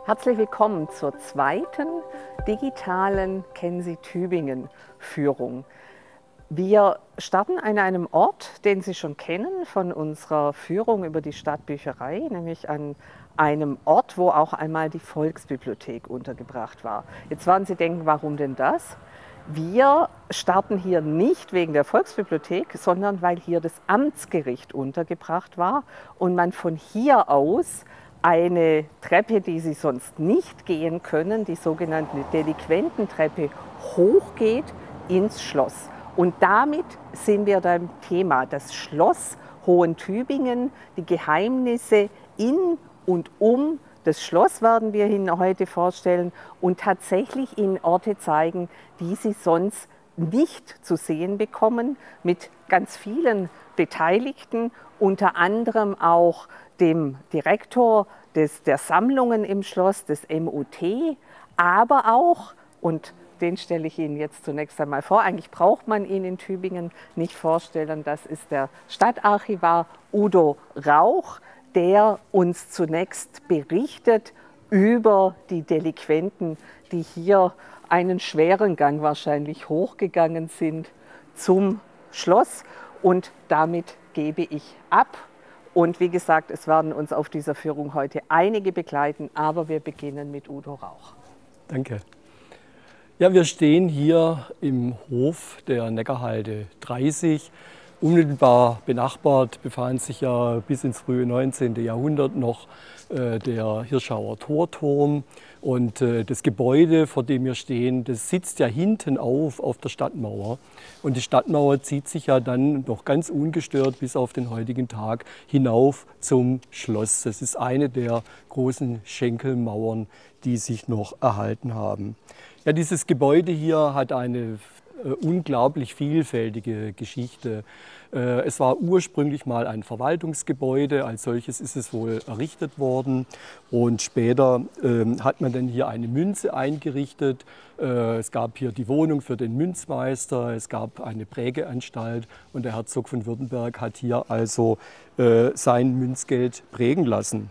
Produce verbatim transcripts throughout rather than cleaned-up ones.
Herzlich willkommen zur zweiten digitalen Kennen Sie Tübingen Führung. Wir starten an einem Ort, den Sie schon kennen von unserer Führung über die Stadtbücherei, nämlich an einem Ort, wo auch einmal die Volksbibliothek untergebracht war. Jetzt werden Sie denken, warum denn das? Wir starten hier nicht wegen der Volksbibliothek, sondern weil hier das Amtsgericht untergebracht war und man von hier aus eine Treppe, die Sie sonst nicht gehen können, die sogenannte Delinquententreppe, hochgeht ins Schloss. Und damit sind wir beim Thema, das Schloss Hohentübingen, die Geheimnisse in und um das Schloss werden wir Ihnen heute vorstellen und tatsächlich Ihnen Orte zeigen, die Sie sonst nicht zu sehen bekommen, mit ganz vielen Beteiligten, unter anderem auch dem Direktor des, der Sammlungen im Schloss, des M O T, aber auch, und den stelle ich Ihnen jetzt zunächst einmal vor, eigentlich braucht man ihn in Tübingen nicht vorstellen, das ist der Stadtarchivar Udo Rauch, der uns zunächst berichtet über die Delinquenten, die hier einen schweren Gang wahrscheinlich hochgegangen sind zum Schloss. Und damit gebe ich ab. Und wie gesagt, es werden uns auf dieser Führung heute einige begleiten, aber wir beginnen mit Udo Rauch. Danke. Ja, wir stehen hier im Hof der Neckarhalde dreißig. Unmittelbar benachbart befand sich ja bis ins frühe neunzehnte Jahrhundert noch äh, der Hirschauer Torturm. Und äh, das Gebäude, vor dem wir stehen, das sitzt ja hinten auf, auf der Stadtmauer. Und die Stadtmauer zieht sich ja dann noch ganz ungestört bis auf den heutigen Tag hinauf zum Schloss. Das ist eine der großen Schenkelmauern, die sich noch erhalten haben. Ja, dieses Gebäude hier hat eine äh, unglaublich vielfältige Geschichte. Äh, es war ursprünglich mal ein Verwaltungsgebäude, als solches ist es wohl errichtet worden. Und später äh, hat man dann hier eine Münze eingerichtet. Äh, es gab hier die Wohnung für den Münzmeister, es gab eine Prägeanstalt und der Herzog von Württemberg hat hier also äh, sein Münzgeld prägen lassen.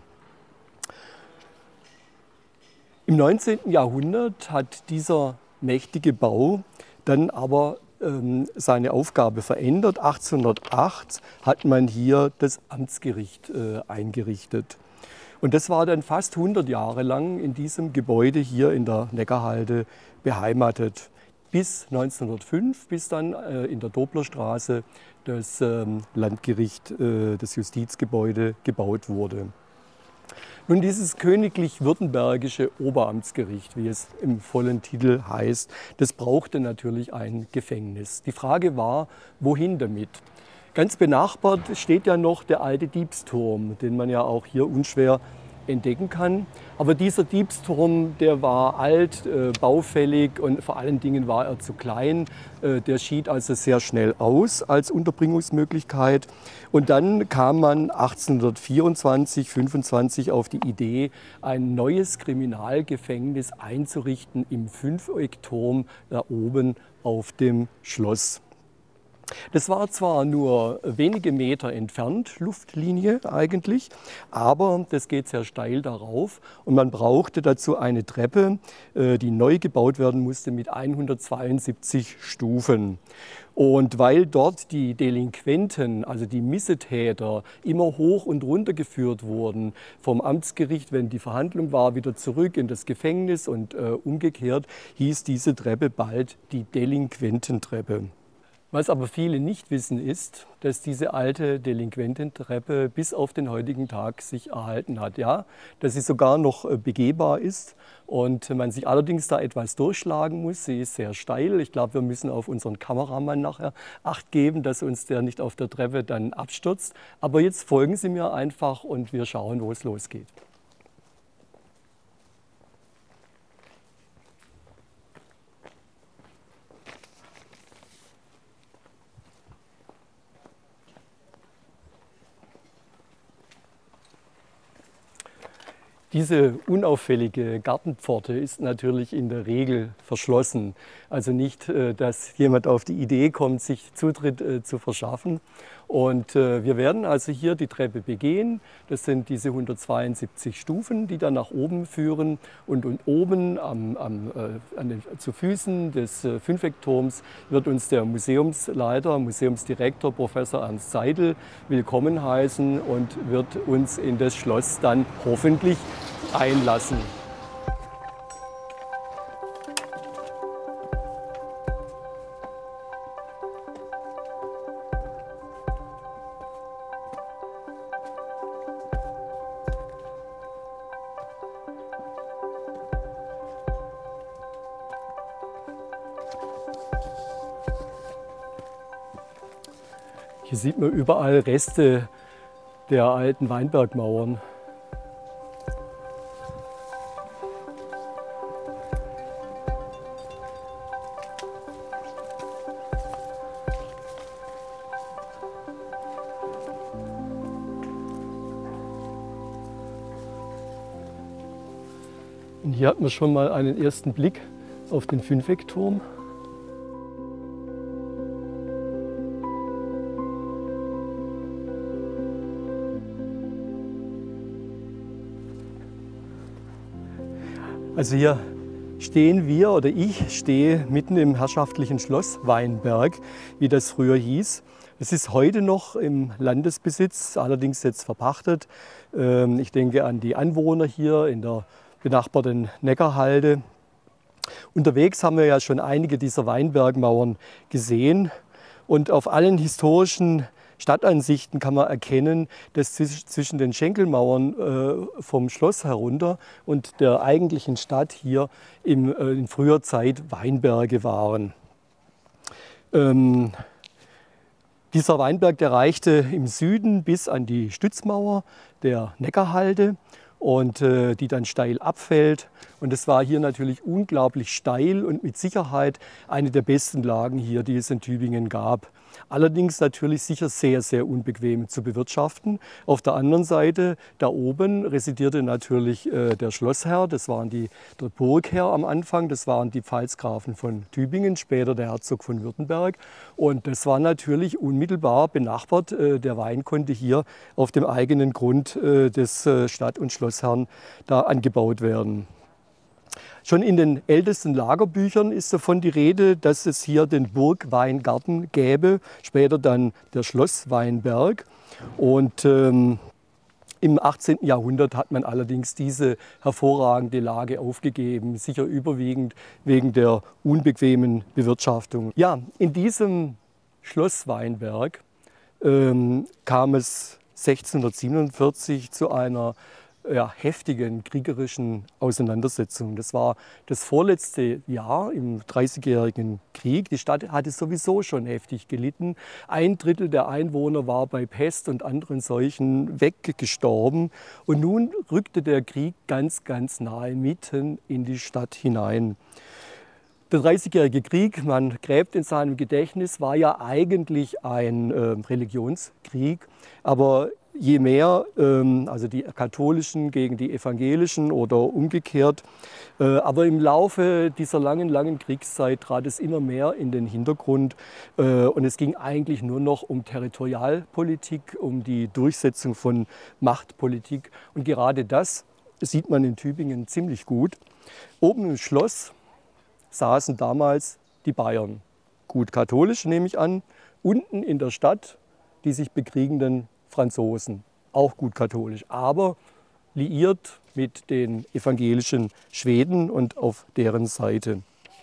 Im neunzehnten Jahrhundert hat dieser mächtige Bau dann aber ähm, seine Aufgabe verändert. achtzehnhundertacht hat man hier das Amtsgericht äh, eingerichtet. Und das war dann fast hundert Jahre lang in diesem Gebäude hier in der Neckarhalde beheimatet. Bis neunzehnhundertfünf, bis dann äh, in der Doblerstraße das ähm, Landgericht, äh, das Justizgebäude gebaut wurde. Nun, dieses königlich-württembergische Oberamtsgericht, wie es im vollen Titel heißt, das brauchte natürlich ein Gefängnis. Die Frage war, wohin damit? Ganz benachbart steht ja noch der alte Diebsturm, den man ja auch hier unschwer entdecken kann. Aber dieser Diebsturm, der war alt, äh, baufällig und vor allen Dingen war er zu klein. Äh, der schied also sehr schnell aus als Unterbringungsmöglichkeit. Und dann kam man achtzehnhundertvierundzwanzig, fünfundzwanzig auf die Idee, ein neues Kriminalgefängnis einzurichten im Fünfeckturm da oben auf dem Schloss. Das war zwar nur wenige Meter entfernt, Luftlinie eigentlich, aber das geht sehr steil darauf und man brauchte dazu eine Treppe, die neu gebaut werden musste mit hundertzweiundsiebzig Stufen. Und weil dort die Delinquenten, also die Missetäter, immer hoch und runter geführt wurden vom Amtsgericht, wenn die Verhandlung war, wieder zurück in das Gefängnis und äh, umgekehrt, hieß diese Treppe bald die Delinquententreppe. Was aber viele nicht wissen ist, dass diese alte Delinquententreppe bis auf den heutigen Tag sich erhalten hat. Ja, dass sie sogar noch begehbar ist und man sich allerdings da etwas durchschlagen muss. Sie ist sehr steil. Ich glaube, wir müssen auf unseren Kameramann nachher Acht geben, dass uns der nicht auf der Treppe dann abstürzt. Aber jetzt folgen Sie mir einfach und wir schauen, wo es losgeht. Diese unauffällige Gartenpforte ist natürlich in der Regel verschlossen. Also nicht, dass jemand auf die Idee kommt, sich Zutritt zu verschaffen. Und äh, wir werden also hier die Treppe begehen. Das sind diese hundertzweiundsiebzig Stufen, die dann nach oben führen. Und, und oben am, am, äh, an den, zu Füßen des äh, Fünfeckturms wird uns der Museumsleiter, Museumsdirektor Professor Ernst Seidel willkommen heißen und wird uns in das Schloss dann hoffentlich einlassen. Hier sieht man überall Reste der alten Weinbergmauern. Und hier hat man schon mal einen ersten Blick auf den Fünfeckturm. Also hier stehen wir, oder ich stehe mitten im herrschaftlichen Schloss Weinberg, wie das früher hieß. Es ist heute noch im Landesbesitz, allerdings jetzt verpachtet. Ich denke an die Anwohner hier in der benachbarten Neckarhalde. Unterwegs haben wir ja schon einige dieser Weinbergmauern gesehen. Und auf allen historischen Stadtansichten kann man erkennen, dass zwischen den Schenkelmauern äh, vom Schloss herunter und der eigentlichen Stadt hier im, äh, in früher Zeit Weinberge waren. Ähm, dieser Weinberg, der reichte im Süden bis an die Stützmauer der Neckarhalde und äh, die dann steil abfällt. Und es war hier natürlich unglaublich steil und mit Sicherheit eine der besten Lagen hier, die es in Tübingen gab. Allerdings natürlich sicher sehr, sehr unbequem zu bewirtschaften. Auf der anderen Seite, da oben, residierte natürlich äh, der Schlossherr. Das waren die, der Burgherr am Anfang, das waren die Pfalzgrafen von Tübingen, später der Herzog von Württemberg. Und das war natürlich unmittelbar benachbart. Äh, der Wein konnte hier auf dem eigenen Grund äh, des äh, Stadt- und Schlossherrn da angebaut werden. Schon in den ältesten Lagerbüchern ist davon die Rede, dass es hier den Burgweingarten gäbe, später dann der Schlossweinberg. Und ähm, im achtzehnten Jahrhundert hat man allerdings diese hervorragende Lage aufgegeben, sicher überwiegend wegen der unbequemen Bewirtschaftung. Ja, in diesem Schlossweinberg ähm, kam es sechzehnhundertsiebenundvierzig zu einer Ja, heftigen kriegerischen Auseinandersetzungen. Das war das vorletzte Jahr im Dreißigjährigen Krieg. Die Stadt hatte sowieso schon heftig gelitten. Ein Drittel der Einwohner war bei Pest und anderen Seuchen weggestorben. Und nun rückte der Krieg ganz, ganz nahe mitten in die Stadt hinein. Der Dreißigjährige Krieg, man gräbt in seinem Gedächtnis, war ja eigentlich ein äh, Religionskrieg, aber je mehr, ähm, also die katholischen gegen die evangelischen oder umgekehrt, äh, aber im Laufe dieser langen, langen Kriegszeit trat es immer mehr in den Hintergrund äh, und es ging eigentlich nur noch um Territorialpolitik, um die Durchsetzung von Machtpolitik, und gerade das sieht man in Tübingen ziemlich gut. Oben im Schloss saßen damals die Bayern, gut katholisch nehme ich an, unten in der Stadt die sich bekriegenden Franzosen, auch gut katholisch, aber liiert mit den evangelischen Schweden und auf deren Seite.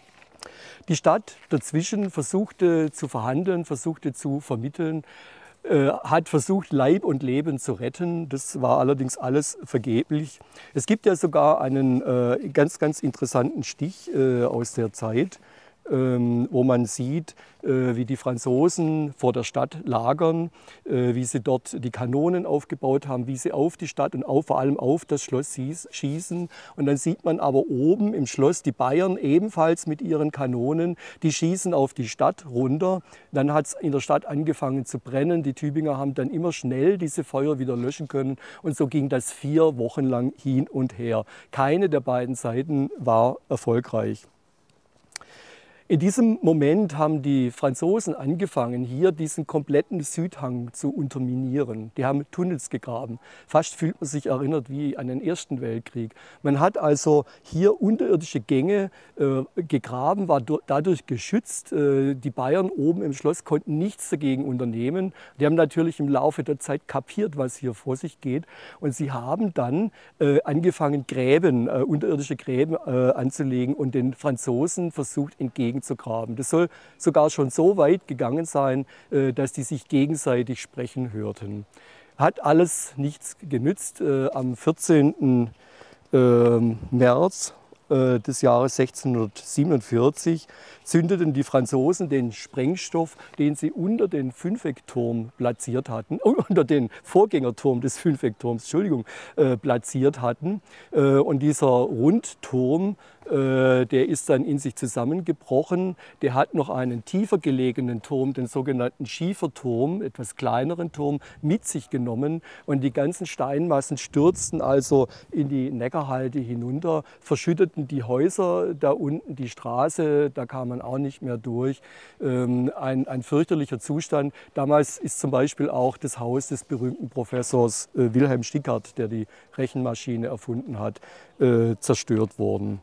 Die Stadt dazwischen versuchte zu verhandeln, versuchte zu vermitteln, äh, hat versucht, Leib und Leben zu retten. Das war allerdings alles vergeblich. Es gibt ja sogar einen äh, ganz, ganz interessanten Stich äh, aus der Zeit, ähm, wo man sieht, äh, wie die Franzosen vor der Stadt lagern, äh, wie sie dort die Kanonen aufgebaut haben, wie sie auf die Stadt und auf, vor allem auf das Schloss schießen. Und dann sieht man aber oben im Schloss die Bayern ebenfalls mit ihren Kanonen, die schießen auf die Stadt runter. Dann hat es in der Stadt angefangen zu brennen. Die Tübinger haben dann immer schnell diese Feuer wieder löschen können. Und so ging das vier Wochen lang hin und her. Keine der beiden Seiten war erfolgreich. In diesem Moment haben die Franzosen angefangen, hier diesen kompletten Südhang zu unterminieren. Die haben Tunnels gegraben. Fast fühlt man sich erinnert wie an den Ersten Weltkrieg. Man hat also hier unterirdische Gänge äh, gegraben, war dadurch geschützt. Äh, die Bayern oben im Schloss konnten nichts dagegen unternehmen. Die haben natürlich im Laufe der Zeit kapiert, was hier vor sich geht. Und sie haben dann äh, angefangen, Gräben, äh, unterirdische Gräben äh, anzulegen und den Franzosen versucht, entgegen zu graben. Das soll sogar schon so weit gegangen sein, dass die sich gegenseitig sprechen hörten. Hat alles nichts genützt. Am vierzehnten März des Jahres sechzehnhundertsiebenundvierzig zündeten die Franzosen den Sprengstoff, den sie unter den Fünfeckturm platziert hatten, unter den Vorgängerturm des Fünfeckturms, Entschuldigung, äh, platziert hatten. Äh, und dieser Rundturm, äh, der ist dann in sich zusammengebrochen. Der hat noch einen tiefer gelegenen Turm, den sogenannten Schieferturm, etwas kleineren Turm, mit sich genommen. Und die ganzen Steinmassen stürzten also in die Neckarhalde hinunter, verschütteten die Häuser da unten, die Straße, da kam man auch nicht mehr durch. Ähm, ein, ein fürchterlicher Zustand. Damals ist zum Beispiel auch das Haus des berühmten Professors äh, Wilhelm Stickert, der die Rechenmaschine erfunden hat, äh, zerstört worden.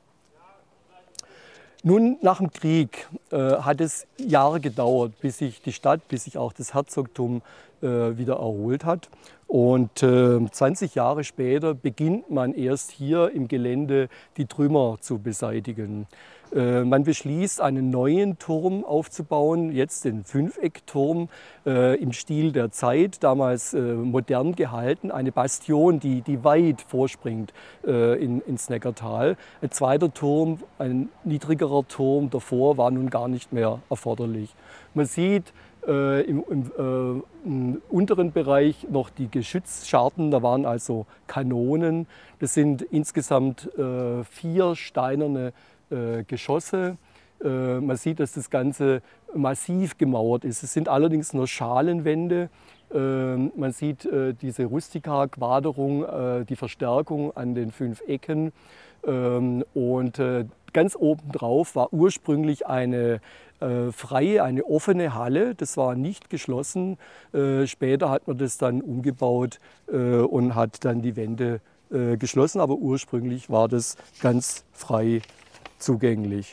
Nun, nach dem Krieg äh, hat es Jahre gedauert, bis sich die Stadt, bis sich auch das Herzogtum äh, wieder erholt hat. Und äh, zwanzig Jahre später beginnt man erst hier im Gelände die Trümmer zu beseitigen. Äh, man beschließt, einen neuen Turm aufzubauen, jetzt den Fünfeckturm äh, im Stil der Zeit, damals äh, modern gehalten, eine Bastion, die, die weit vorspringt äh, in, ins Neckartal. Ein zweiter Turm, ein niedrigerer Turm davor war nun gar nicht mehr erforderlich. Man sieht äh, im, im, äh, im unteren Bereich noch die Geschützscharten, da waren also Kanonen. Das sind insgesamt äh, vier steinerne äh, Geschosse. Äh, man sieht, dass das Ganze massiv gemauert ist. Es sind allerdings nur Schalenwände. Äh, man sieht äh, diese Rustika-Quaderung, äh, die Verstärkung an den fünf Ecken. Ähm, und äh, ganz oben drauf war ursprünglich eine äh, freie, eine offene Halle. Das war nicht geschlossen. Äh, später hat man das dann umgebaut äh, und hat dann die Wände äh, geschlossen. Aber ursprünglich war das ganz frei zugänglich.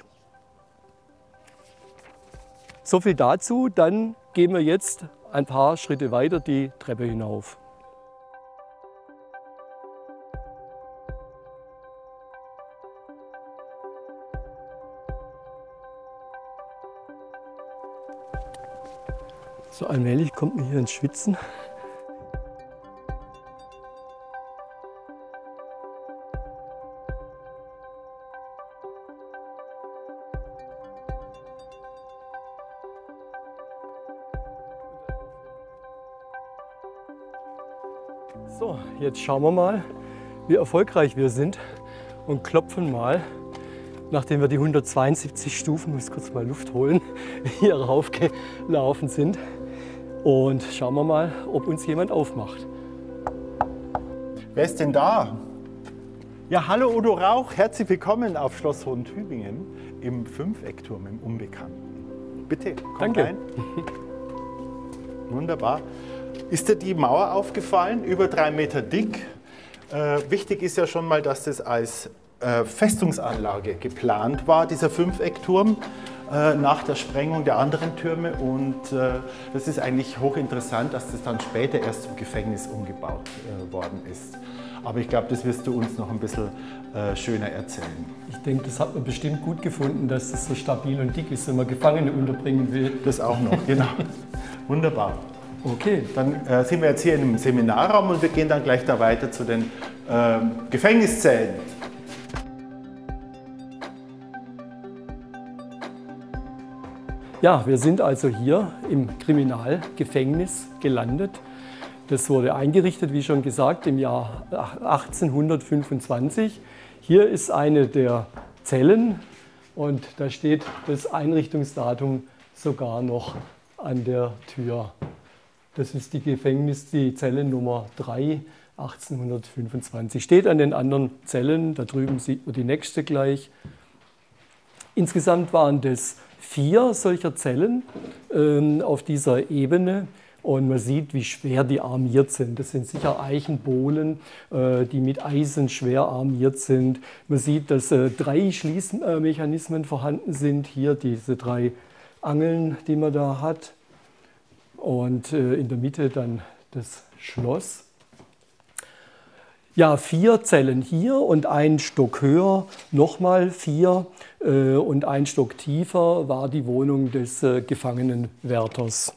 So viel dazu. Dann gehen wir jetzt ein paar Schritte weiter die Treppe hinauf. So allmählich kommt man hier ins Schwitzen. So, jetzt schauen wir mal, wie erfolgreich wir sind und klopfen mal, nachdem wir die hundertzweiundsiebzig Stufen, ich muss kurz mal Luft holen, hier raufgelaufen sind. Und schauen wir mal, ob uns jemand aufmacht. Wer ist denn da? Ja, hallo Udo Rauch, herzlich willkommen auf Schloss Hohentübingen im Fünfeckturm, im Unbekannten. Bitte, komm Danke. rein. Wunderbar. Ist dir die Mauer aufgefallen? Über drei Meter dick. Äh, wichtig ist ja schon mal, dass das als äh, Festungsanlage geplant war, dieser Fünfeckturm, äh, nach der Sprengung der anderen Türme. Und äh, das ist eigentlich hochinteressant, dass das dann später erst zum Gefängnis umgebaut äh, worden ist. Aber ich glaube, das wirst du uns noch ein bisschen äh, schöner erzählen. Ich denke, das hat man bestimmt gut gefunden, dass das so stabil und dick ist, wenn man Gefangene unterbringen will. Das auch noch, genau. Wunderbar. Okay. Dann äh, sind wir jetzt hier in einem Seminarraum und wir gehen dann gleich da weiter zu den äh, Gefängniszellen. Ja, wir sind also hier im Kriminalgefängnis gelandet. Das wurde eingerichtet, wie schon gesagt, im Jahr achtzehnhundertfünfundzwanzig. Hier ist eine der Zellen und da steht das Einrichtungsdatum sogar noch an der Tür. Das ist die Gefängnis, die Zelle Nummer drei, achtzehnhundertfünfundzwanzig. Steht an den anderen Zellen, da drüben sieht man die nächste gleich. Insgesamt waren das vier solcher Zellen ähm, auf dieser Ebene. Und man sieht, wie schwer die armiert sind. Das sind sicher Eichenbohlen, äh, die mit Eisen schwer armiert sind. Man sieht, dass äh, drei Schließmechanismen vorhanden sind. Hier diese drei Angeln, die man da hat. Und äh, in der Mitte dann das Schloss. Ja, vier Zellen hier und ein Stock höher, nochmal vier. Äh, und ein Stock tiefer war die Wohnung des äh, Gefangenenwärters.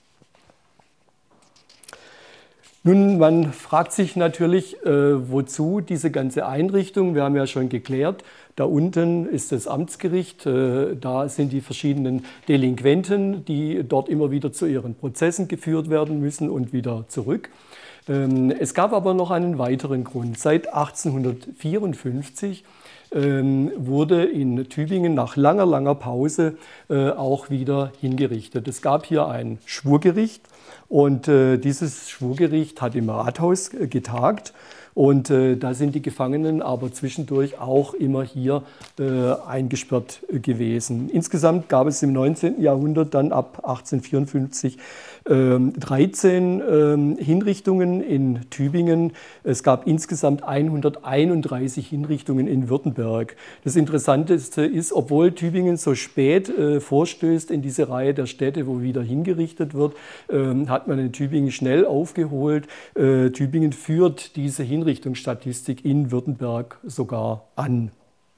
Nun, man fragt sich natürlich, äh, wozu diese ganze Einrichtung. Wir haben ja schon geklärt, da unten ist das Amtsgericht, äh, da sind die verschiedenen Delinquenten, die dort immer wieder zu ihren Prozessen geführt werden müssen und wieder zurück. Ähm, es gab aber noch einen weiteren Grund. Seit achtzehnhundertvierundfünfzig ähm, wurde in Tübingen nach langer, langer Pause äh, auch wieder hingerichtet. Es gab hier ein Schwurgericht. Und äh, dieses Schwurgericht hat im Rathaus äh, getagt und äh, da sind die Gefangenen aber zwischendurch auch immer hier äh, eingesperrt äh, gewesen. Insgesamt gab es im neunzehnten Jahrhundert dann ab achtzehnhundertvierundfünfzig äh, dreizehn äh, Hinrichtungen in Tübingen. Es gab insgesamt hunderteinunddreißig Hinrichtungen in Württemberg. Das Interessanteste ist, obwohl Tübingen so spät äh, vorstößt in diese Reihe der Städte, wo wieder hingerichtet wird, äh, hat man in Tübingen schnell aufgeholt. Äh, Tübingen führt diese Hinrichtungsstatistik in Württemberg sogar an.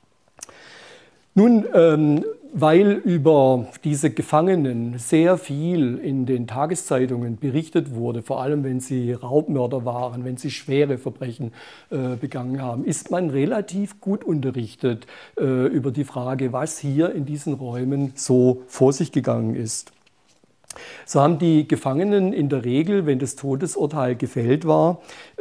Nun, ähm, weil über diese Gefangenen sehr viel in den Tageszeitungen berichtet wurde, vor allem wenn sie Raubmörder waren, wenn sie schwere Verbrechen äh, begangen haben, ist man relativ gut unterrichtet äh, über die Frage, was hier in diesen Räumen so vor sich gegangen ist. So haben die Gefangenen in der Regel, wenn das Todesurteil gefällt war,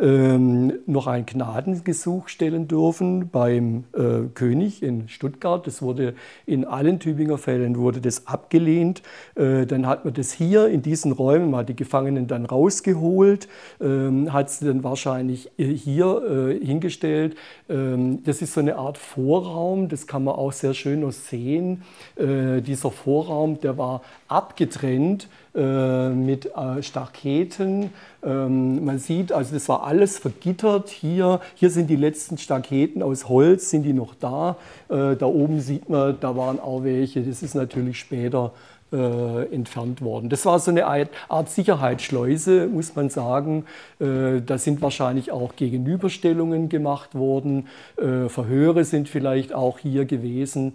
ähm, noch ein Gnadengesuch stellen dürfen beim äh, König in Stuttgart. Das wurde in allen Tübinger Fällen wurde das abgelehnt. Äh, dann hat man das hier in diesen Räumen, man hat die Gefangenen dann rausgeholt, ähm, hat sie dann wahrscheinlich hier äh, hingestellt. Ähm, das ist so eine Art Vorraum, das kann man auch sehr schön noch sehen. Äh, dieser Vorraum, der war abgetrennt mit äh, Staketen. Ähm, man sieht, also das war alles vergittert hier. Hier sind die letzten Staketen aus Holz, sind die noch da. Äh, da oben sieht man, da waren auch welche. Das ist natürlich später äh, entfernt worden. Das war so eine Art Sicherheitsschleuse, muss man sagen. Äh, da sind wahrscheinlich auch Gegenüberstellungen gemacht worden. Äh, Verhöre sind vielleicht auch hier gewesen.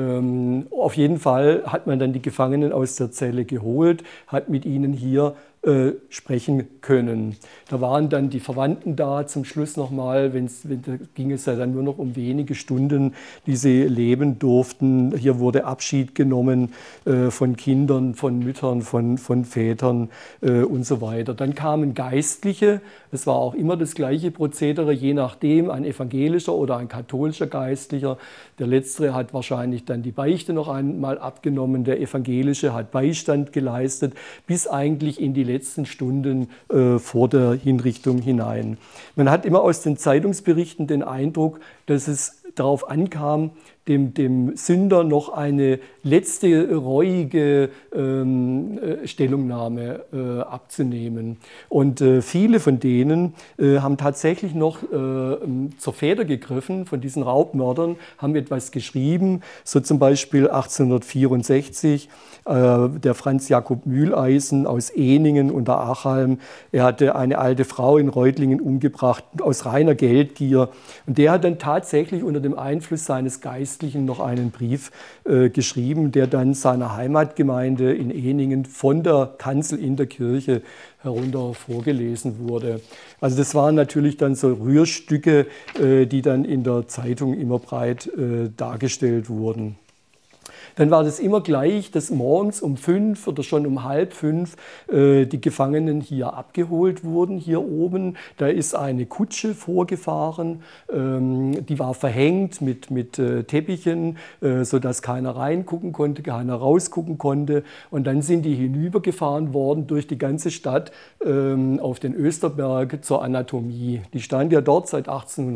Ähm, auf jeden Fall hat man dann die Gefangenen aus der Zelle geholt, hat mit ihnen hier äh, sprechen können. Da waren dann die Verwandten da zum Schluss nochmal, wenn da ging es ja dann nur noch um wenige Stunden, die sie leben durften. Hier wurde Abschied genommen äh, von Kindern, von Müttern, von, von Vätern äh, und so weiter. Dann kamen Geistliche. Es war auch immer das gleiche Prozedere, je nachdem, ein evangelischer oder ein katholischer Geistlicher. Der Letztere hat wahrscheinlich dann die Beichte noch einmal abgenommen, der Evangelische hat Beistand geleistet, bis eigentlich in die letzten Stunden äh, vor der Hinrichtung hinein. Man hat immer aus den Zeitungsberichten den Eindruck, dass es darauf ankam, dem, dem Sünder noch eine letzte reuige ähm, Stellungnahme äh, abzunehmen. Und äh, viele von denen äh, haben tatsächlich noch äh, zur Feder gegriffen von diesen Raubmördern, haben etwas geschrieben, so zum Beispiel achtzehnhundertvierundsechzig, äh, der Franz Jakob Mühleisen aus Ehningen unter Achalm, er hatte eine alte Frau in Reutlingen umgebracht aus reiner Geldgier. Und der hat dann tatsächlich unter dem Einfluss seines Geistes noch einen Brief äh, geschrieben, der dann seiner Heimatgemeinde in Ehningen von der Kanzel in der Kirche herunter vorgelesen wurde. Also das waren natürlich dann so Rührstücke, äh, die dann in der Zeitung immer breit äh, dargestellt wurden. dann war das immer gleich, dass morgens um fünf oder schon um halb fünf äh, die Gefangenen hier abgeholt wurden, hier oben. Da ist eine Kutsche vorgefahren, ähm, die war verhängt mit, mit äh, Teppichen, äh, sodass keiner reingucken konnte, keiner rausgucken konnte. Und dann sind die hinübergefahren worden durch die ganze Stadt ähm, auf den Österberg zur Anatomie. Die stand ja dort seit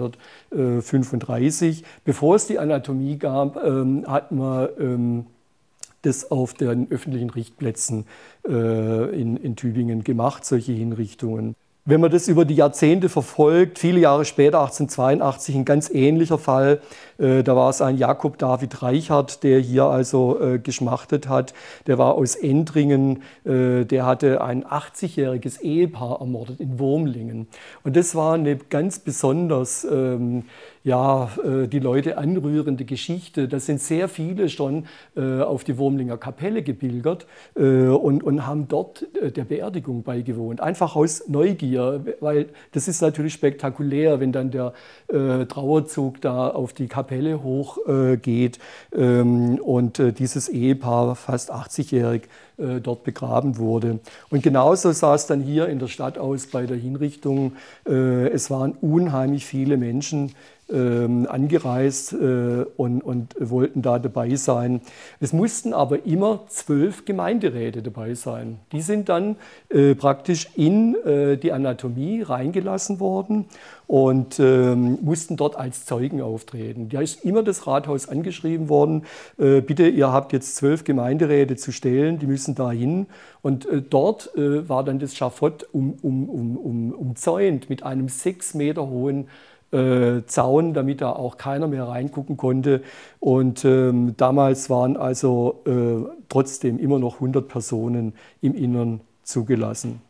achtzehnhundertfünfunddreißig. Bevor es die Anatomie gab, ähm, hatten wir ähm, das auf den öffentlichen Richtplätzen äh, in, in Tübingen gemacht, solche Hinrichtungen. Wenn man das über die Jahrzehnte verfolgt, viele Jahre später, achtzehnhundertzweiundachtzig, ein ganz ähnlicher Fall, äh, da war es ein Jakob David Reichert, der hier also äh, geschmachtet hat. Der war aus Endringen, äh, der hatte ein achtzigjähriges Ehepaar ermordet in Wurmlingen. Und das war eine ganz besonders ähm, ja, äh, die Leute anrührende Geschichte. Da sind sehr viele schon äh, auf die Wurmlinger Kapelle gebildet äh, und, und haben dort äh, der Beerdigung beigewohnt. Einfach aus Neugier, weil das ist natürlich spektakulär, wenn dann der äh, Trauerzug da auf die Kapelle hochgeht äh, ähm, und äh, dieses Ehepaar, fast achtzigjährig, äh, dort begraben wurde. Und genauso sah es dann hier in der Stadt aus bei der Hinrichtung. Äh, es waren unheimlich viele Menschen Ähm, angereist äh, und, und wollten da dabei sein. Es mussten aber immer zwölf Gemeinderäte dabei sein. Die sind dann äh, praktisch in äh, die Anatomie reingelassen worden und ähm, mussten dort als Zeugen auftreten. Da ist immer das Rathaus angeschrieben worden, äh, bitte, ihr habt jetzt zwölf Gemeinderäte zu stellen, die müssen da hin. Und äh, dort äh, war dann das Schafott um, um, um, um, umzäunt mit einem sechs Meter hohen Äh, Zaun, damit da auch keiner mehr reingucken konnte. Und ähm, damals waren also äh, trotzdem immer noch hundert Personen im Innern zugelassen.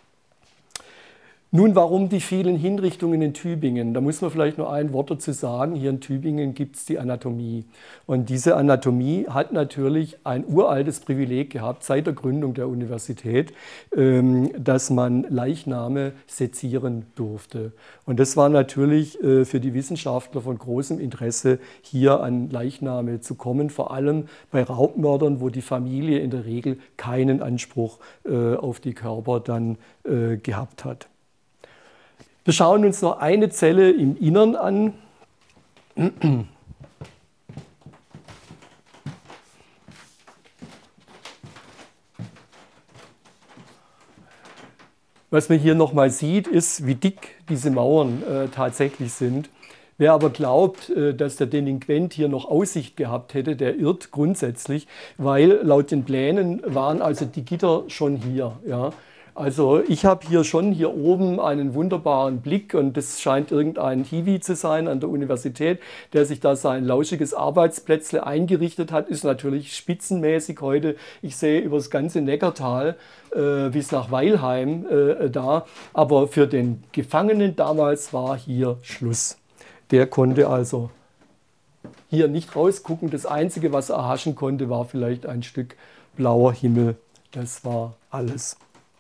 Nun, warum die vielen Hinrichtungen in Tübingen? Da muss man vielleicht nur ein Wort dazu sagen. Hier in Tübingen gibt es die Anatomie. Und diese Anatomie hat natürlich ein uraltes Privileg gehabt, seit der Gründung der Universität, ähm, dass man Leichname sezieren durfte. Und das war natürlich äh, für die Wissenschaftler von großem Interesse, hier an Leichname zu kommen, vor allem bei Raubmördern, wo die Familie in der Regel keinen Anspruch äh, auf die Körper dann äh, gehabt hat. Wir schauen uns noch eine Zelle im Innern an. Was man hier nochmal sieht, ist, wie dick diese Mauern äh, tatsächlich sind. Wer aber glaubt, äh, dass der Delinquent hier noch Aussicht gehabt hätte, der irrt grundsätzlich, weil laut den Plänen waren also die Gitter schon hier. Ja. Also ich habe hier schon hier oben einen wunderbaren Blick und das scheint irgendein Hiwi zu sein an der Universität, der sich da sein lauschiges Arbeitsplätzle eingerichtet hat, ist natürlich spitzenmäßig heute. Ich sehe über das ganze Neckartal äh, bis nach Weilheim äh, da, aber für den Gefangenen damals war hier Schluss. Der konnte also hier nicht rausgucken. Das Einzige, was er erhaschen konnte, war vielleicht ein Stück blauer Himmel. Das war alles.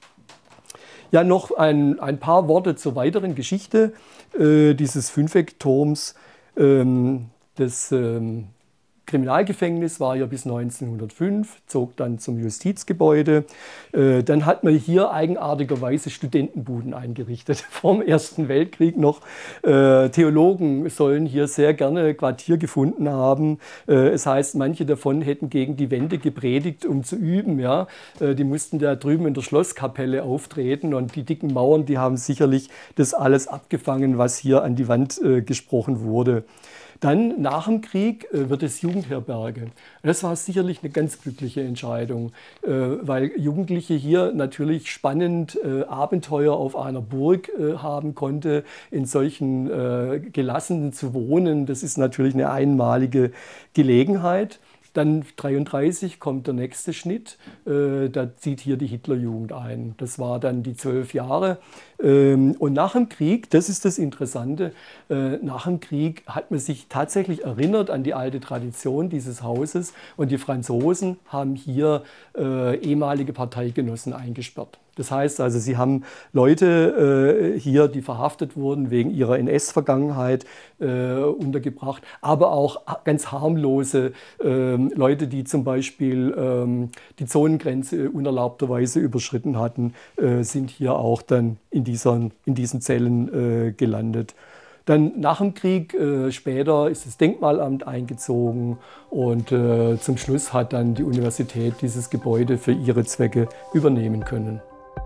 Ja, noch ein, ein paar Worte zur weiteren Geschichte äh, dieses Fünfeckturms. Ähm, das ähm, Kriminalgefängnis war ja bis neunzehnhundertfünf, zog dann zum Justizgebäude. Äh, dann hat man hier eigenartigerweise Studentenbuden eingerichtet, vom Ersten Weltkrieg noch. Äh, Theologen sollen hier sehr gerne Quartier gefunden haben. Äh, es heißt, manche davon hätten gegen die Wände gepredigt, um zu üben. Ja? Äh, die mussten da drüben in der Schlosskapelle auftreten und die dicken Mauern, die haben sicherlich das alles abgefangen, was hier an die Wand äh, gesprochen wurde. Dann nach dem Krieg äh, wird es Jugendherberge. Das war sicherlich eine ganz glückliche Entscheidung, äh, weil Jugendliche hier natürlich spannend äh, Abenteuer auf einer Burg äh, haben konnte, in solchen äh, Gelassenen zu wohnen. Das ist natürlich eine einmalige Gelegenheit. Dann dreiunddreißig kommt der nächste Schnitt, äh, da zieht hier die Hitlerjugend ein. Das war dann die zwölf Jahre. Ähm, und nach dem Krieg, das ist das Interessante, äh, nach dem Krieg hat man sich tatsächlich erinnert an die alte Tradition dieses Hauses und die Franzosen haben hier äh, ehemalige Parteigenossen eingesperrt. Das heißt also, sie haben Leute äh, hier, die verhaftet wurden wegen ihrer N S-Vergangenheit, äh, untergebracht, aber auch ganz harmlose äh, ähm, Leute, die zum Beispiel ähm, die Zonengrenze unerlaubterweise überschritten hatten, äh, sind hier auch dann in, dieser, in diesen Zellen äh, gelandet. Dann nach dem Krieg, äh, später ist das Denkmalamt eingezogen und äh, zum Schluss hat dann die Universität dieses Gebäude für ihre Zwecke übernehmen können.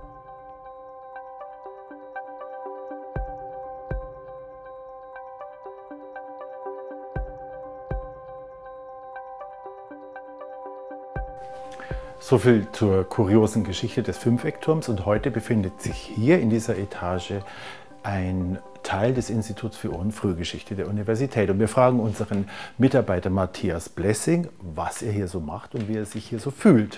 So viel zur kuriosen Geschichte des Fünfeckturms, und heute befindet sich hier in dieser Etage ein Teil des Instituts für Uhr- und Frühgeschichte der Universität. Und wir fragen unseren Mitarbeiter Matthias Blessing, was er hier so macht und wie er sich hier so fühlt.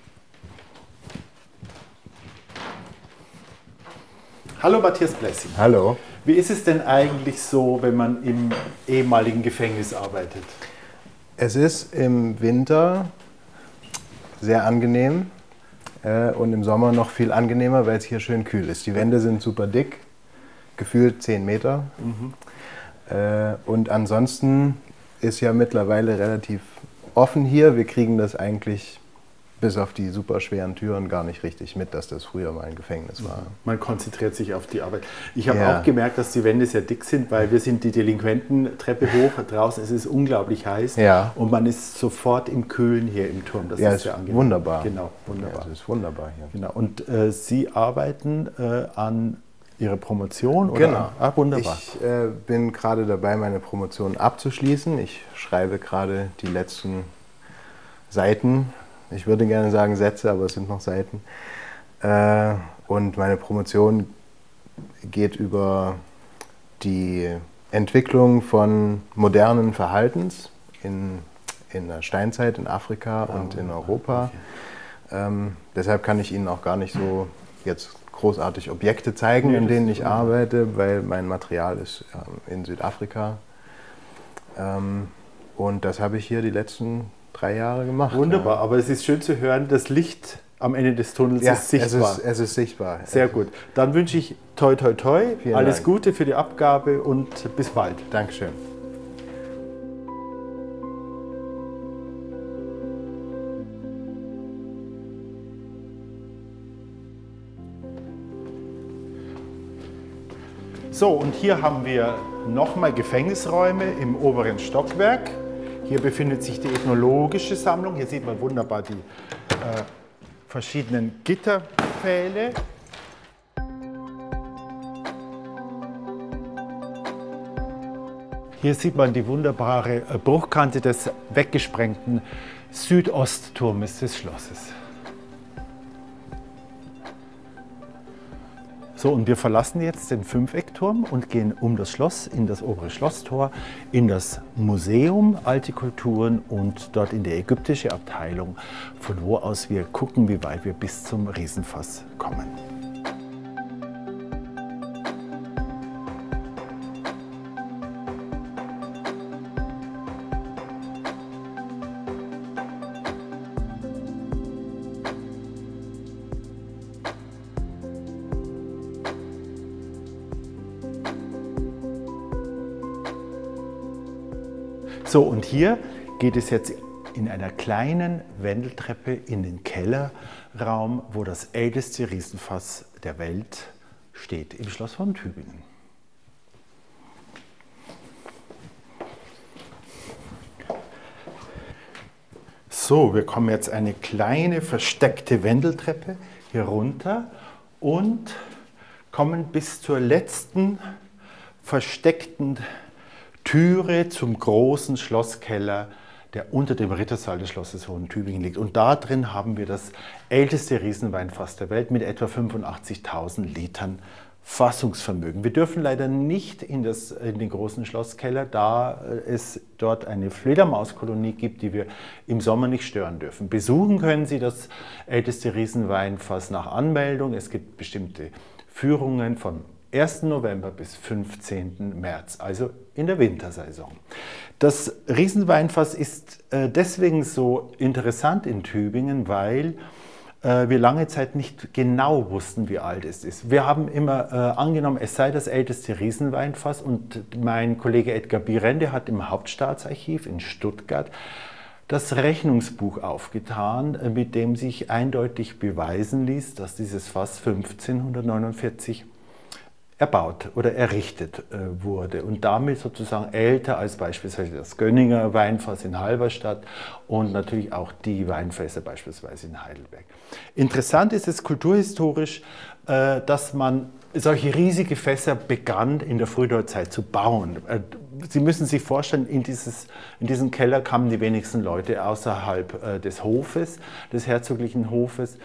Hallo Matthias Blessing. Hallo. Wie ist es denn eigentlich so, wenn man im ehemaligen Gefängnis arbeitet? Es ist im Winter sehr angenehm äh, und im Sommer noch viel angenehmer, weil es hier schön kühl ist. Die Wände sind super dick, gefühlt zehn Meter. Mhm. Äh, und ansonsten ist ja mittlerweile relativ offen hier. Wir kriegen das eigentlich bis auf die super schweren Türen gar nicht richtig mit, dass das früher mal ein Gefängnis war. Man konzentriert sich auf die Arbeit. Ich habe Ja. auch gemerkt, dass die Wände sehr dick sind, weil wir sind die Delinquententreppe hoch, draußen ist es unglaublich heiß, Ja. und man ist sofort im Kühlen hier im Turm. Das Ja, ist ist sehr angenehm. wunderbar. Genau, wunderbar. Ja, es ist wunderbar hier. Genau. Und äh, Sie arbeiten äh, an Ihrer Promotion? Oder? Genau. Ah, wunderbar. Ich äh, bin gerade dabei, meine Promotion abzuschließen. Ich schreibe gerade die letzten Seiten. Ich würde gerne sagen Sätze, aber es sind noch Seiten. Äh, und meine Promotion geht über die Entwicklung von modernen Verhaltens in, in der Steinzeit, in Afrika und in Europa. Ähm, deshalb kann ich Ihnen auch gar nicht so jetzt großartig Objekte zeigen, in denen ich arbeite, weil mein Material ist ähm, in Südafrika. Ähm, und das habe ich hier die letzten drei Jahre gemacht. Wunderbar, Ja. aber es ist schön zu hören, das Licht am Ende des Tunnels Ja, ist sichtbar. Es ist, es ist sichtbar. Sehr gut. Dann wünsche ich toi toi toi, Vielen alles Dank. Gute für die Abgabe und bis bald. Dankeschön. So, und hier haben wir nochmal Gefängnisräume im oberen Stockwerk. Hier befindet sich die ethnologische Sammlung. Hier sieht man wunderbar die äh, verschiedenen Gitterpfähle. Hier sieht man die wunderbare äh, Bruchkante des weggesprengten Südostturmes des Schlosses. So, und wir verlassen jetzt den Fünfeckturm und gehen um das Schloss, in das obere Schlosstor, in das Museum Alte Kulturen und dort in die ägyptische Abteilung, von wo aus wir gucken, wie weit wir bis zum Riesenfass kommen. So, und hier geht es jetzt in einer kleinen Wendeltreppe in den Kellerraum, wo das älteste Riesenfass der Welt steht, im Schloss von Tübingen. So, wir kommen jetzt eine kleine versteckte Wendeltreppe hier runter und kommen bis zur letzten versteckten Türe zum großen Schlosskeller, der unter dem Rittersaal des Schlosses Hohen Tübingen liegt. Und da drin haben wir das älteste Riesenweinfass der Welt mit etwa fünfundachtzigtausend Litern Fassungsvermögen. Wir dürfen leider nicht in, das, in den großen Schlosskeller, da es dort eine Fledermauskolonie gibt, die wir im Sommer nicht stören dürfen. Besuchen können Sie das älteste Riesenweinfass nach Anmeldung. Es gibt bestimmte Führungen von ersten November bis fünfzehnten März, also in der Wintersaison. Das Riesenweinfass ist äh, deswegen so interessant in Tübingen, weil äh, wir lange Zeit nicht genau wussten, wie alt es ist. Wir haben immer äh, angenommen, es sei das älteste Riesenweinfass, und mein Kollege Edgar Birende hat im Hauptstaatsarchiv in Stuttgart das Rechnungsbuch aufgetan, mit dem sich eindeutig beweisen ließ, dass dieses Fass fünfzehnhundertneunundvierzig erbaut oder errichtet äh, wurde und damit sozusagen älter als beispielsweise das Gönninger Weinfass in Halberstadt und natürlich auch die Weinfässer beispielsweise in Heidelberg. Interessant ist es kulturhistorisch, äh, dass man solche riesige Fässer begann in der Frühneuzeit zu bauen. Äh, Sie müssen sich vorstellen, in, dieses, in diesen Keller kamen die wenigsten Leute außerhalb äh, des Hofes, des herzoglichen Hofes.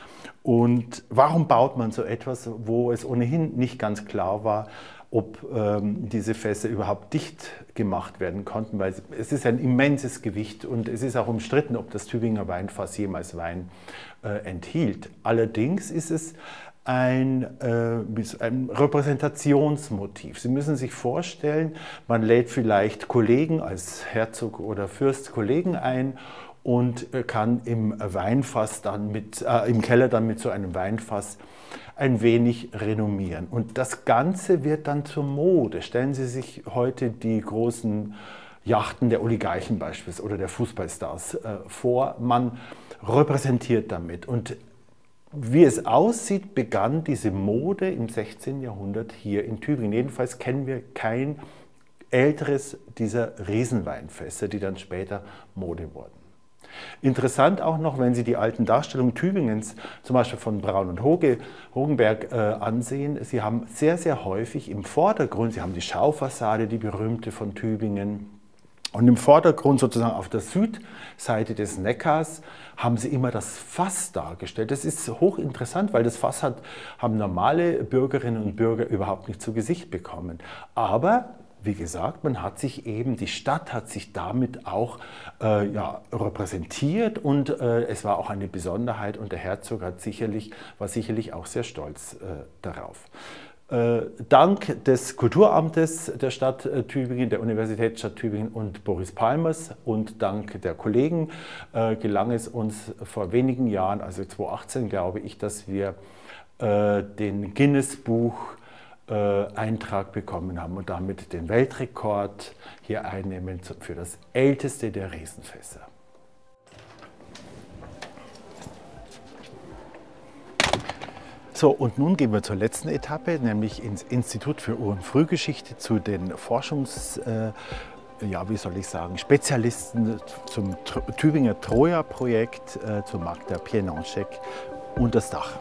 Und warum baut man so etwas, wo es ohnehin nicht ganz klar war, ob ähm, diese Fässer überhaupt dicht gemacht werden konnten? Weil es ist ein immenses Gewicht und es ist auch umstritten, ob das Tübinger Weinfass jemals Wein äh, enthielt. Allerdings ist es ein, äh, ein Repräsentationsmotiv. Sie müssen sich vorstellen, man lädt vielleicht Kollegen als Herzog oder Fürst Kollegen ein und kann im Weinfass dann mit, äh, im Keller dann mit so einem Weinfass ein wenig renommieren. Und das Ganze wird dann zur Mode. Stellen Sie sich heute die großen Yachten der Oligarchen beispielsweise oder der Fußballstars äh, vor. Man repräsentiert damit. Und wie es aussieht, begann diese Mode im sechzehnten Jahrhundert hier in Tübingen. Jedenfalls kennen wir kein älteres dieser Riesenweinfässer, die dann später Mode wurden. Interessant auch noch, wenn Sie die alten Darstellungen Tübingens, zum Beispiel von Braun und Hoge, Hogenberg äh, ansehen, Sie haben sehr, sehr häufig im Vordergrund, Sie haben die Schaufassade, die berühmte von Tübingen, und im Vordergrund, sozusagen auf der Südseite des Neckars, haben Sie immer das Fass dargestellt. Das ist hochinteressant, weil das Fass hat, haben normale Bürgerinnen und Bürger überhaupt nicht zu Gesicht bekommen. Aber wie gesagt, man hat sich eben, die Stadt hat sich damit auch äh, ja, repräsentiert und äh, es war auch eine Besonderheit und der Herzog hat sicherlich, war sicherlich auch sehr stolz äh, darauf. Äh, dank des Kulturamtes der Stadt äh, Tübingen, der Universitätsstadt Tübingen und Boris Palmers und dank der Kollegen äh, gelang es uns vor wenigen Jahren, also zweitausendachtzehn glaube ich, dass wir äh, den Guinness-Buch Eintrag bekommen haben und damit den Weltrekord hier einnehmen für das älteste der Riesenfässer. So, und nun gehen wir zur letzten Etappe, nämlich ins Institut für Ur- und Frühgeschichte zu den Forschungs, äh, ja, wie soll ich sagen, Spezialisten zum Tübinger Troja-Projekt, äh, zu Magda Pienonczek und das Dach.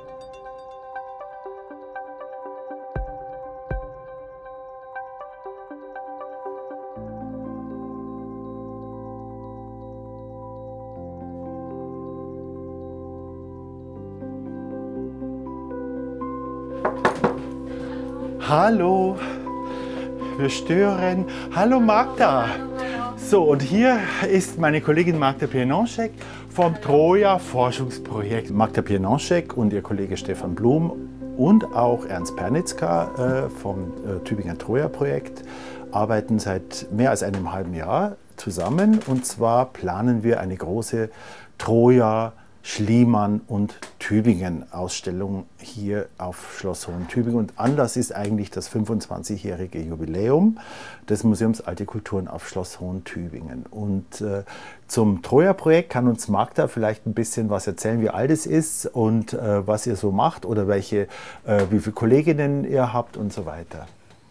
Hallo, wir stören. Hallo Magda. So, und hier ist meine Kollegin Magda Pienonczek vom Troja Forschungsprojekt. Magda Pienonczek und ihr Kollege Stefan Blum und auch Ernst Pernitzka äh, vom äh, Tübinger Troja Projekt arbeiten seit mehr als einem halben Jahr zusammen. Und zwar planen wir eine große Troja Schliemann und Tübingen Ausstellung hier auf Schloss Hohen-Tübingen. Und Anlass ist eigentlich das fünfundzwanzigjährige Jubiläum des Museums Alte Kulturen auf Schloss Hohen-Tübingen. Und äh, zum Troja-Projekt kann uns Magda vielleicht ein bisschen was erzählen, wie alt es ist und äh, was ihr so macht oder welche, äh, wie viele Kolleginnen ihr habt und so weiter.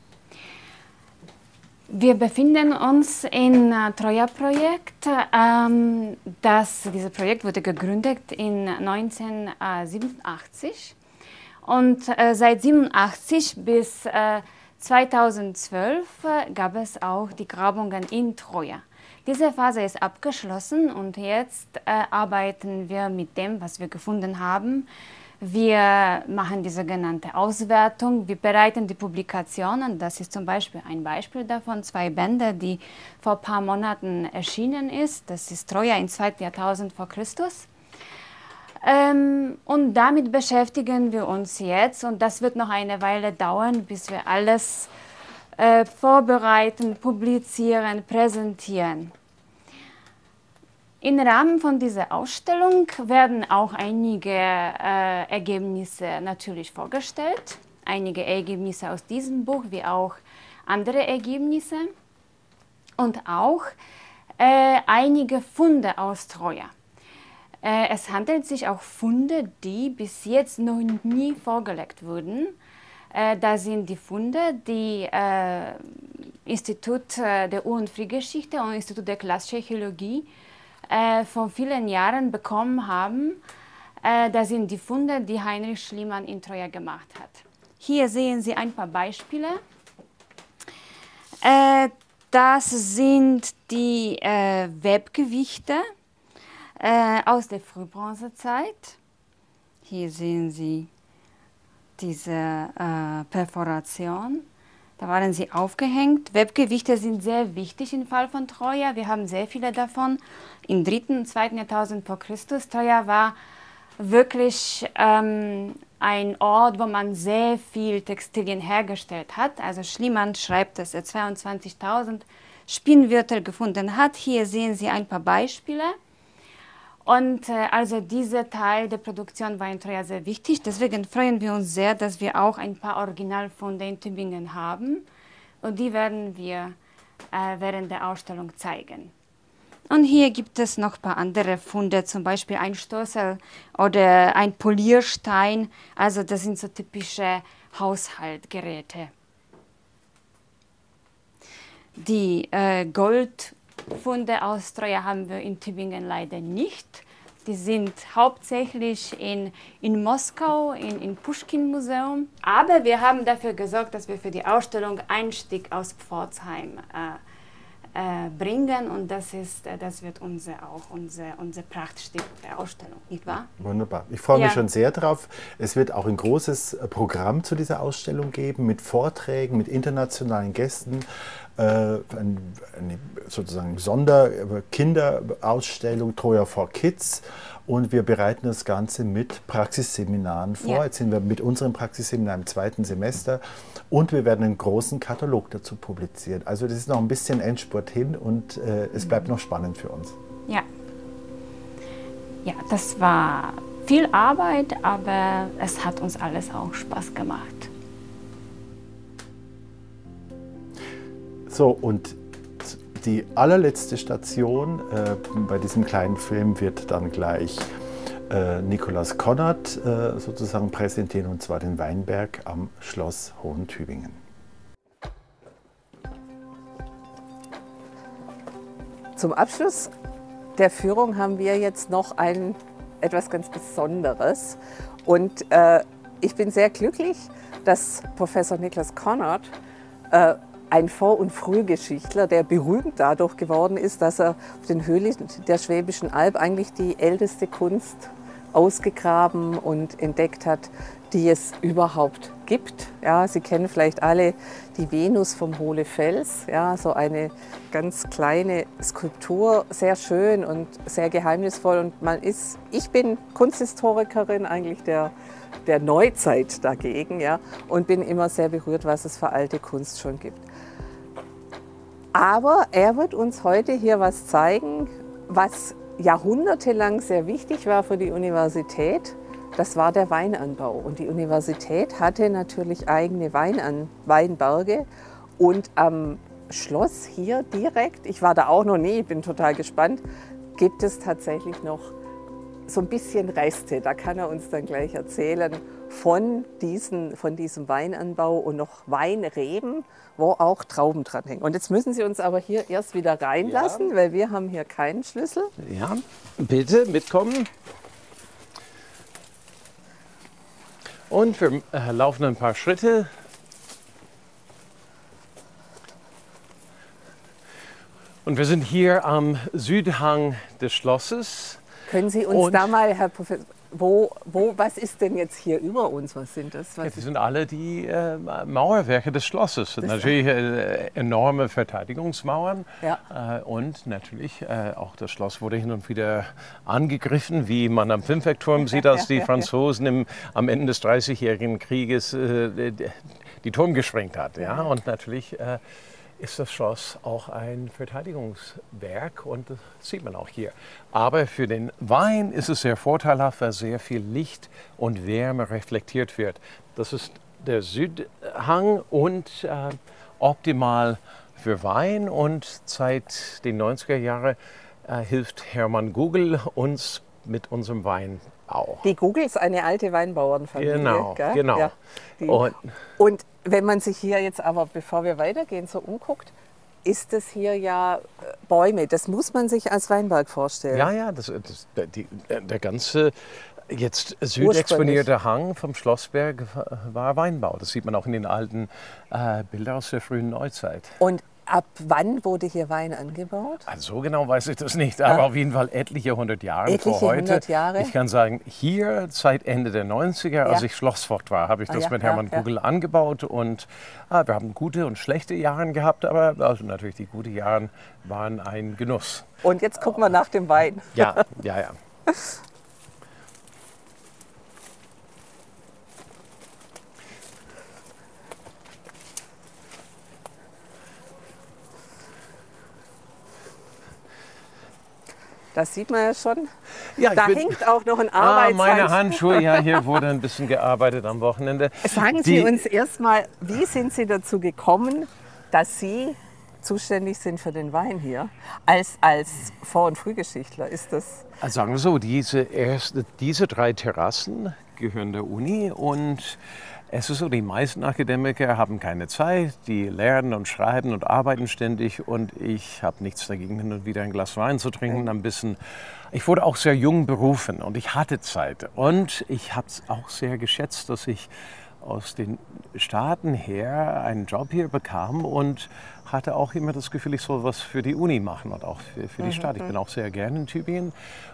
Wir befinden uns im äh, Troja-Projekt. Ähm, dieses Projekt wurde gegründet in neunzehnhundertsiebenundachtzig und äh, seit neunzehnhundertsiebenundachtzig bis äh, zweitausendzwölf äh, gab es auch die Grabungen in Troja. Diese Phase ist abgeschlossen und jetzt äh, arbeiten wir mit dem, was wir gefunden haben. Wir machen die sogenannte Auswertung, wir bereiten die Publikationen, das ist zum Beispiel ein Beispiel davon, zwei Bände, die vor ein paar Monaten erschienen ist, das ist Troja im zweiten Jahrtausend vor Christus. Ähm, und damit beschäftigen wir uns jetzt und das wird noch eine Weile dauern, bis wir alles äh, vorbereiten, publizieren, präsentieren. Im Rahmen von dieser Ausstellung werden auch einige äh, Ergebnisse natürlich vorgestellt. Einige Ergebnisse aus diesem Buch, wie auch andere Ergebnisse. Und auch äh, einige Funde aus Troja. Äh, es handelt sich auch Funde, die bis jetzt noch nie vorgelegt wurden. Äh, da sind die Funde, die äh, Institut der Ur- und Frühgeschichte und Institut der Glaciologie äh, vor vielen Jahren bekommen haben. Äh, das sind die Funde, die Heinrich Schliemann in Troja gemacht hat. Hier sehen Sie ein paar Beispiele. Äh, das sind die äh, Webgewichte äh, aus der Frühbronzezeit. Hier sehen Sie diese äh, Perforation. Da waren sie aufgehängt. Webgewichte sind sehr wichtig im Fall von Troja. Wir haben sehr viele davon. Im dritten und zweiten Jahrtausend vor Christus. Troja war wirklich ähm, ein Ort, wo man sehr viel Textilien hergestellt hat. Also Schliemann schreibt, dass er zweiundzwanzigtausend Spinnwörter gefunden hat. Hier sehen Sie ein paar Beispiele. Und äh, also dieser Teil der Produktion war in Troja sehr wichtig. Deswegen freuen wir uns sehr, dass wir auch ein paar Originalfunde in Tübingen haben. Und die werden wir äh, während der Ausstellung zeigen. Und hier gibt es noch ein paar andere Funde, zum Beispiel ein Stoßel oder ein Polierstein. Also das sind so typische Haushaltsgeräte. Die äh, Goldfunde aus Troja haben wir in Tübingen leider nicht. Die sind hauptsächlich in, in Moskau, in, in Puschkin-Museum. Aber wir haben dafür gesorgt, dass wir für die Ausstellung ein Stück aus Pforzheim äh, äh, bringen. Und das, ist, äh, das wird unser, auch unser, unser Prachtstück der Ausstellung, nicht wahr? Wunderbar. Ich freue mich Ja. schon sehr drauf. Es wird auch ein großes Programm zu dieser Ausstellung geben, mit Vorträgen, mit internationalen Gästen. Eine, eine sozusagen Sonder-Kinderausstellung Troja for Kids, und wir bereiten das Ganze mit Praxisseminaren vor. Ja. Jetzt sind wir mit unserem Praxisseminar im zweiten Semester, und wir werden einen großen Katalog dazu publizieren. Also das ist noch ein bisschen Endspurt hin, und äh, es bleibt noch spannend für uns. Ja. Ja, das war viel Arbeit, aber es hat uns alles auch Spaß gemacht. So, und die allerletzte Station äh, bei diesem kleinen Film wird dann gleich äh, Nikolaus Konrad äh, sozusagen präsentieren, und zwar den Weinberg am Schloss Hohentübingen. Zum Abschluss der Führung haben wir jetzt noch ein, etwas ganz Besonderes. Und äh, ich bin sehr glücklich, dass Professor Nikolaus Konrad äh, ein Vor- und Frühgeschichtler, der berühmt dadurch geworden ist, dass er auf den Höhlen der Schwäbischen Alb eigentlich die älteste Kunst ausgegraben und entdeckt hat, die es überhaupt gibt. Ja, Sie kennen vielleicht alle die Venus vom Hohlefels, ja, so eine ganz kleine Skulptur, sehr schön und sehr geheimnisvoll. Und man ist, ich bin Kunsthistorikerin eigentlich der, der Neuzeit dagegen, ja, und bin immer sehr berührt, was es für alte Kunst schon gibt. Aber er wird uns heute hier was zeigen, was jahrhundertelang sehr wichtig war für die Universität. Das war der Weinanbau. Und die Universität hatte natürlich eigene Weinan Weinberge. Und am Schloss hier direkt, ich war da auch noch nie, ich bin total gespannt, gibt es tatsächlich noch so ein bisschen Reste. Da kann er uns dann gleich erzählen von, diesen, von diesem Weinanbau und noch Weinreben, wo auch Trauben dranhängen. Und jetzt müssen Sie uns aber hier erst wieder reinlassen, ja, weil wir haben hier keinen Schlüssel. Ja, bitte mitkommen. Und wir äh, laufen ein paar Schritte. Und wir sind hier am Südhang des Schlosses. Können Sie uns Und da mal, Herr Professor, wo, wo, was ist denn jetzt hier über uns? Was sind das? Was ja, das sind alle die äh, Mauerwerke des Schlosses. Das natürlich äh, enorme Verteidigungsmauern. Ja. Äh, und natürlich äh, auch das Schloss wurde hin und wieder angegriffen, wie man am Fünfeckturm sieht, als die Franzosen im, am Ende des Dreißigjährigen Krieges äh, die, die Turm gesprengt hat. Ja? Und natürlich äh, ist das Schloss auch ein Verteidigungswerk, und das sieht man auch hier. Aber für den Wein ist es sehr vorteilhaft, weil sehr viel Licht und Wärme reflektiert wird. Das ist der Südhang und äh, optimal für Wein und seit den neunziger Jahren äh, hilft Hermann Gugel uns mit unserem Wein auch. Die Gugel ist eine alte Weinbauernfamilie. Genau, gell? genau. Ja, die, Und, und wenn man sich hier jetzt aber, bevor wir weitergehen, so umguckt, ist das hier ja äh, Bäume. Das muss man sich als Weinberg vorstellen. ja, ja, das, das, der, die, der ganze jetzt südexponierte Hang vom Schlossberg war Weinbau. Das sieht man auch in den alten äh, Bildern aus der frühen Neuzeit. Und ab wann wurde hier Wein angebaut? Also so genau weiß ich das nicht, aber Ah. auf jeden Fall etliche hundert Jahre Etliche vor heute. hundert Jahre? Ich kann sagen, hier seit Ende der neunziger, als Ja. ich Schlossvogt war, habe ich Ah, das ja, mit ja, Hermann ja. Gugel angebaut und ah, wir haben gute und schlechte Jahre gehabt, aber also natürlich die guten Jahre waren ein Genuss. Und jetzt gucken wir nach dem Wein. Ja, ja, ja. Das sieht man ja schon. Ja, ich Da bin- hängt auch noch ein Ah, Arbeitshandschuh. meine Handschuhe, ja, hier wurde ein bisschen gearbeitet am Wochenende. Sagen Sie Die- uns erstmal, wie sind Sie dazu gekommen, dass Sie zuständig sind für den Wein hier? Als, als Vor- und Frühgeschichtler ist das... Also sagen wir so, diese, erste, diese drei Terrassen gehören der Uni und es ist so, die meisten Akademiker haben keine Zeit, die lernen und schreiben und arbeiten ständig und ich habe nichts dagegen, hin und wieder ein Glas Wein zu trinken, ein bisschen. Ich wurde auch sehr jung berufen und ich hatte Zeit und ich habe es auch sehr geschätzt, dass ich aus den Staaten her einen Job hier bekam und hatte auch immer das Gefühl, ich soll was für die Uni machen und auch für, für die Stadt. Ich bin auch sehr gerne in Tübingen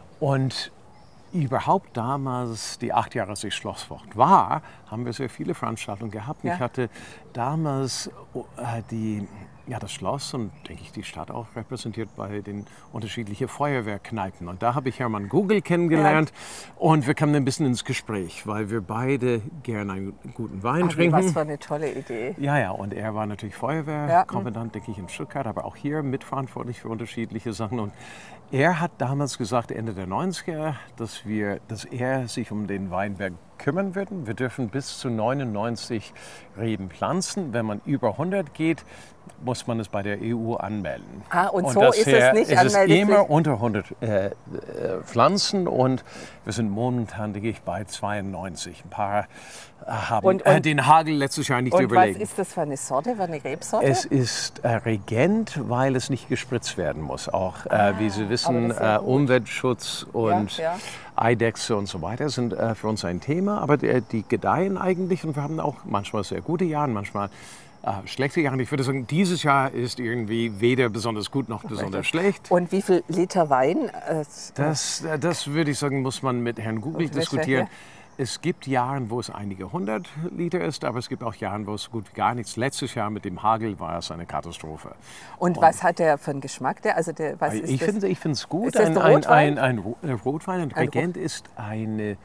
und überhaupt damals, die acht Jahre, als ich Schlossvogt war, haben wir sehr viele Veranstaltungen gehabt. Ja. Ich hatte damals äh, die, ja, das Schloss und, denke ich, die Stadt auch repräsentiert bei den unterschiedlichen Feuerwehrkneipen. Und da habe ich Hermann Gugel kennengelernt und wir kamen ein bisschen ins Gespräch, weil wir beide gerne einen guten Wein Ach, trinken. was für eine tolle Idee. Ja, ja, und er war natürlich Feuerwehrkommandant, denke ich, in Stuttgart, aber auch hier mitverantwortlich für unterschiedliche Sachen. Und er hat damals gesagt, Ende der neunziger, dass, wir, dass er sich um den Weinberg kümmern würde. Wir dürfen bis zu neunundneunzig Reben pflanzen. Wenn man über hundert geht, muss man es bei der E U anmelden. Ah, und so ist es daher nicht ist es anmeldepflichtig? immer unter hundert äh, äh, Pflanzen und wir sind momentan, denke ich, bei zweiundneunzig. Ein paar äh, haben Und- äh, und- den Hagel letztes Jahr nicht Und überlegt. was ist das für eine Sorte, für eine Rebsorte? Es ist äh, Regent, weil es nicht gespritzt werden muss. Auch, äh, wie Sie wissen, aber das ist ja äh, gut. Umweltschutz und Ja, ja. Eidechse und so weiter sind äh, für uns ein Thema. Aber die, die gedeihen eigentlich und wir haben auch manchmal sehr gute Jahre, manchmal äh, schlechte Jahre. Ich würde sagen, dieses Jahr ist irgendwie weder besonders gut noch besonders schlecht. Und wie viel Liter Wein? Äh, Das, äh, das würde ich sagen, muss man mit Herrn Gugel Und welche? diskutieren. Es gibt Jahre, wo es einige hundert Liter ist, aber es gibt auch Jahre, wo es so gut wie gar nichts. Letztes Jahr mit dem Hagel war es eine Katastrophe. Und was hat der für einen Geschmack? Der, also der, was ist Ich das? finde ich finde es gut. Ist das Ein, der ein, Rotwein? ein, ein Ro- äh, Rotwein. Ein Ein Ro- Regent ist eine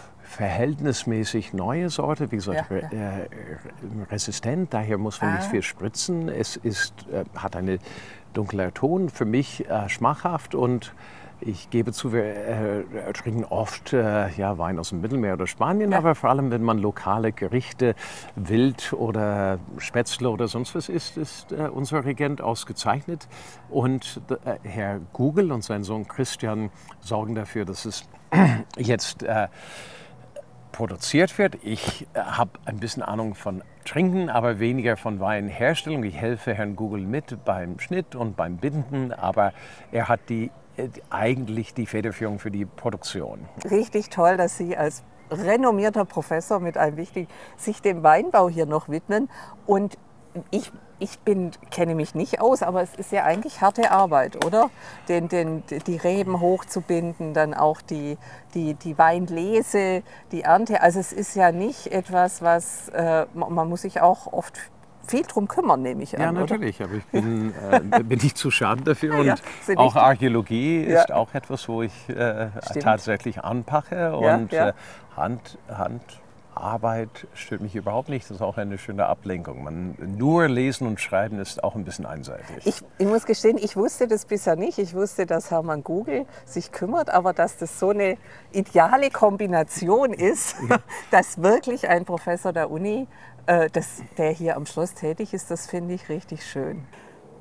verhältnismäßig neue Sorte, wie gesagt, Ja, re- äh, resistent, daher muss man nicht Ah. viel spritzen. Es ist, äh, hat einen dunkler Ton, für mich äh, schmackhaft und ich gebe zu, wir äh, trinken oft äh, ja, Wein aus dem Mittelmeer oder Spanien, Ja. aber vor allem, wenn man lokale Gerichte, Wild oder Spätzle oder sonst was isst, ist äh, unser Regent ausgezeichnet. Und äh, Herr Gugel und sein Sohn Christian sorgen dafür, dass es jetzt äh, produziert wird. Ich äh, habe ein bisschen Ahnung von Trinken, aber weniger von Weinherstellung. Ich helfe Herrn Gugel mit beim Schnitt und beim Binden, aber er hat die, äh, die, eigentlich die Federführung für die Produktion. Richtig toll, dass Sie als renommierter Professor mit einem wichtigen sich dem Weinbau hier noch widmen. Und ich, ich bin, kenne mich nicht aus, aber es ist ja eigentlich harte Arbeit, oder? Den, den, die Reben hochzubinden, dann auch die, die, die Weinlese, die Ernte. Also es ist ja nicht etwas, was äh, man man muss sich auch oft viel drum kümmern, nehme ich an. Ja, oder? natürlich, aber ich bin, äh, bin nicht zu schade dafür. Und Ja, sind auch nicht- Archäologie ist Ja. auch etwas, wo ich äh, Stimmt. tatsächlich anpacke. Ja, Und ja. Äh, Hand, Handarbeit stört mich überhaupt nicht. Das ist auch eine schöne Ablenkung. Man, nur lesen und schreiben ist auch ein bisschen einseitig. Ich, ich muss gestehen, ich wusste das bisher nicht. Ich wusste, dass Hermann Gugel sich kümmert, aber dass das so eine ideale Kombination ist, dass wirklich ein Professor der Uni, äh, das, der hier am Schloss tätig ist, das finde ich richtig schön.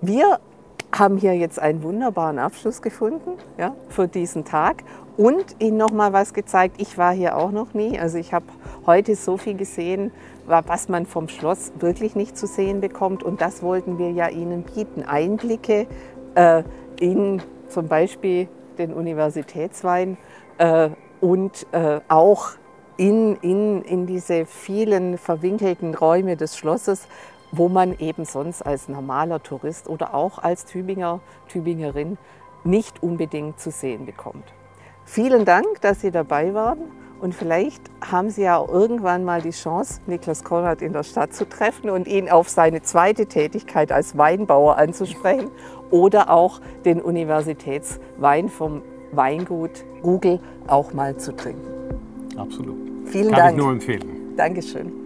wir haben hier jetzt einen wunderbaren Abschluss gefunden, ja, für diesen Tag und Ihnen noch mal was gezeigt. Ich war hier auch noch nie, also ich habe heute so viel gesehen, was man vom Schloss wirklich nicht zu sehen bekommt, und das wollten wir ja Ihnen bieten. Einblicke äh, in zum Beispiel den Universitätswein äh, und äh, auch in, in, in diese vielen verwinkelten Räume des Schlosses, wo man eben sonst als normaler Tourist oder auch als Tübinger, Tübingerin nicht unbedingt zu sehen bekommt. Vielen Dank, dass Sie dabei waren, und vielleicht haben Sie ja auch irgendwann mal die Chance, Niklas Konrad in der Stadt zu treffen und ihn auf seine zweite Tätigkeit als Weinbauer anzusprechen oder auch den Universitätswein vom Weingut Rugel auch mal zu trinken. Absolut. Vielen Kann Dank. ich nur empfehlen. Dankeschön.